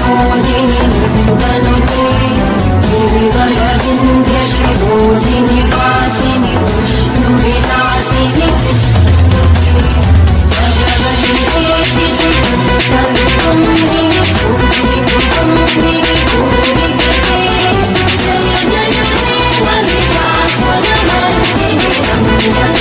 मोदिनि नन्दनुते गिरिवरविन्ध्य श्रीबोधिनि वासिनि विलासिनि भगवति देशिनि तत्पुण्डिनि भूरि कृते जय जय देव महिषासुरमर्दिनि